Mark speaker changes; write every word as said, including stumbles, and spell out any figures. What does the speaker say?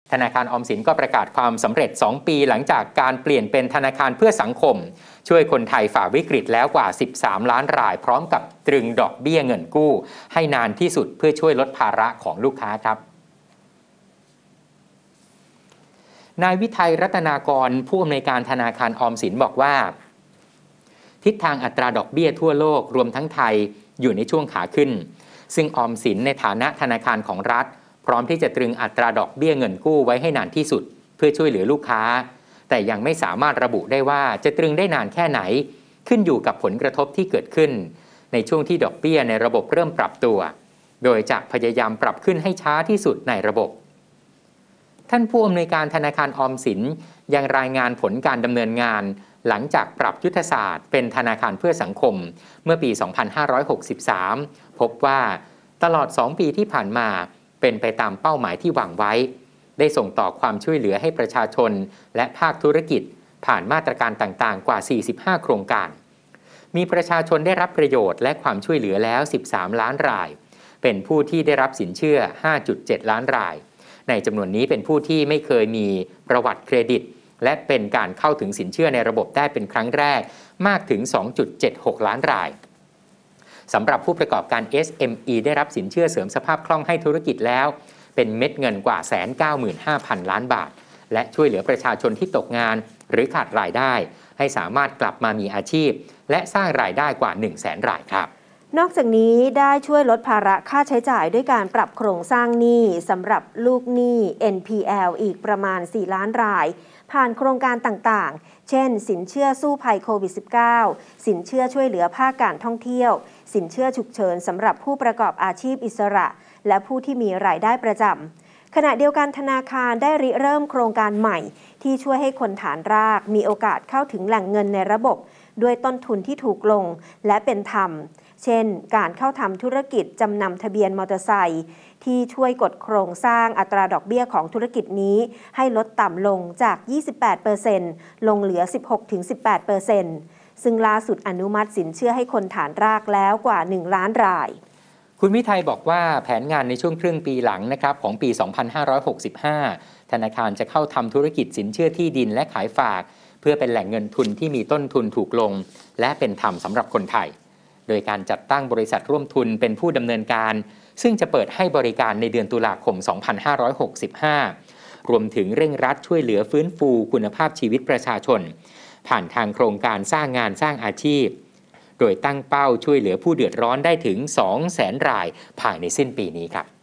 Speaker 1: ธนาคารออมสินก็ประกาศความสำเร็จสองปีหลังจากการเปลี่ยนเป็นธนาคารเพื่อสังคมช่วยคนไทยฝ่าวิกฤตแล้วกว่าสิบสามล้านรายพร้อมกับตรึงดอกเบี้ยเงินกู้ให้นานที่สุดเพื่อช่วยลดภาระของลูกค้าครับนายวิทัยรัตนากรผู้อำนวยการธนาคารออมสินบอกว่าทิศทางอัตราดอกเบี้ยทั่วโลกรวมทั้งไทยอยู่ในช่วงขาขึ้นซึ่งออมสินในฐานะธนาคารของรัฐพร้อมที่จะตรึงอัตราดอกเบี้ยเงินกู้ไว้ให้นานที่สุดเพื่อช่วยเหลือลูกค้าแต่ยังไม่สามารถระบุได้ว่าจะตรึงได้นานแค่ไหนขึ้นอยู่กับผลกระทบที่เกิดขึ้นในช่วงที่ดอกเบี้ยในระบบเริ่มปรับตัวโดยจะพยายามปรับขึ้นให้ช้าที่สุดในระบบท่านผู้อำนวยการธนาคารออมสินยังรายงานผลการดำเนินงานหลังจากปรับยุทธศาสตร์เป็นธนาคารเพื่อสังคมเมื่อปี สองพันห้าร้อยหกสิบสาม พบว่าตลอดสองปีที่ผ่านมาเป็นไปตามเป้าหมายที่วางไว้ได้ส่งต่อความช่วยเหลือให้ประชาชนและภาคธุรกิจผ่านมาตรการต่างๆกว่าสี่สิบห้าโครงการมีประชาชนได้รับประโยชน์และความช่วยเหลือแล้วสิบสามล้านรายเป็นผู้ที่ได้รับสินเชื่อ ห้าจุดเจ็ดล้านรายในจำนวนนี้เป็นผู้ที่ไม่เคยมีประวัติเครดิตและเป็นการเข้าถึงสินเชื่อในระบบได้เป็นครั้งแรกมากถึง สองจุดเจ็ดหกล้านรายสำหรับผู้ประกอบการ เอส เอ็ม อี ได้รับสินเชื่อเสริมสภาพคล่องให้ธุรกิจแล้วเป็นเม็ดเงินกว่า หนึ่งแสนเก้าหมื่นห้าพัน ล้านบาทและช่วยเหลือประชาชนที่ตกงานหรือขาดรายได้ให้สามารถกลับมามีอาชีพและสร้างรายได้กว่า หนึ่งแสน รายครับ
Speaker 2: นอกจากนี้ได้ช่วยลดภาระค่าใช้จ่ายด้วยการปรับโครงสร้างหนี้สำหรับลูกหนี้ เอ็น พี แอล อีกประมาณสี่ล้านรายผ่านโครงการต่างๆเช่นสินเชื่อสู้ภัยโควิด สิบเก้า สินเชื่อช่วยเหลือภาคการท่องเที่ยวสินเชื่อฉุกเฉินสำหรับผู้ประกอบอาชีพอิสระและผู้ที่มีรายได้ประจำขณะเดียวกันธนาคารได้ริเริ่มโครงการใหม่ที่ช่วยให้คนฐานรากมีโอกาสเข้าถึงแหล่งเงินในระบบด้วยต้นทุนที่ถูกลงและเป็นธรรมเช่นการเข้าทำธุรกิจจำนำทะเบียนมอเตอร์ไซค์ที่ช่วยกดโครงสร้างอัตราดอกเบี้ยของธุรกิจนี้ให้ลดต่ำลงจาก ยี่สิบแปดเปอร์เซ็นต์ ลงเหลือ สิบหกถึงสิบแปดเปอร์เซ็นต์ ซึ่งล่าสุดอนุมัติสินเชื่อให้คนฐานรากแล้วกว่า หนึ่งล้านราย
Speaker 1: คุณวิทัยบอกว่าแผนงานในช่วงครึ่งปีหลังนะครับของปี สองพันห้าร้อยหกสิบห้า ธนาคารจะเข้าทำธุรกิจสินเชื่อที่ดินและขายฝากเพื่อเป็นแหล่งเงินทุนที่มีต้นทุนถูกลงและเป็นธรรมสำหรับคนไทยโดยการจัดตั้งบริษัทร่วมทุนเป็นผู้ดำเนินการซึ่งจะเปิดให้บริการในเดือนตุลาคม สองพันห้าร้อยหกสิบห้า รวมถึงเร่งรัดช่วยเหลือฟื้นฟูคุณภาพชีวิตประชาชนผ่านทางโครงการสร้างงานสร้างอาชีพโดยตั้งเป้าช่วยเหลือผู้เดือดร้อนได้ถึง สองแสน รายภายในสิ้นปีนี้ครับ